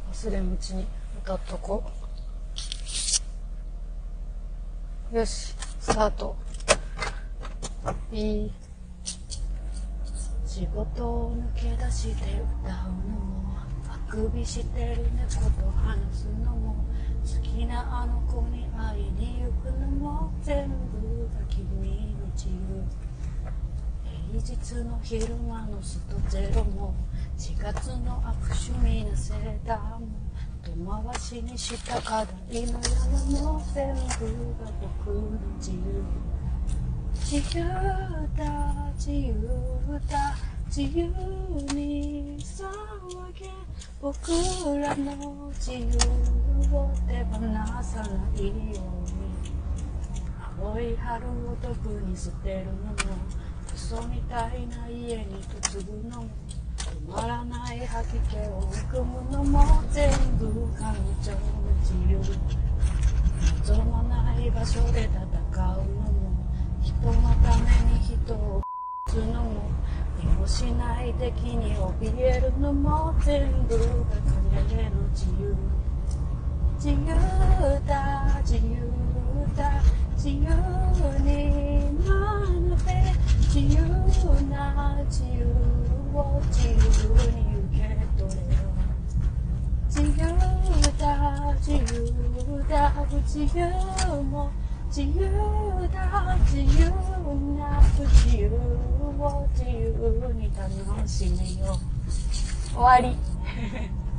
忘れんうちに歌っとこう。よし、スタート。いい仕事を抜け出して歌うのも、あくびしてる猫と話すのも、好きなあの子に会いに行くのも、全部が君に自由。平日の昼間のストゼロも、4月の握手みなセーターも、遠回しにした課題の山も、全部が僕の自由。自由だ自由だ自由に騒げ、僕らの自由を手放さないように。青い春を毒に捨てるのも、嘘みたいな家に嫁ぐのも、止まらない吐き気を含むのも、全部彼女の自由。望まない場所で戦うのも、人のために人を撃つのも、見もしない敵に怯えるのも、全部が彼の自由。自由だ自由だ自由に学べ、自由な自由を自由に受け取れよ。自由だ自由だ不自由も自由だ自由な不自由を自由に楽しめよう。終わり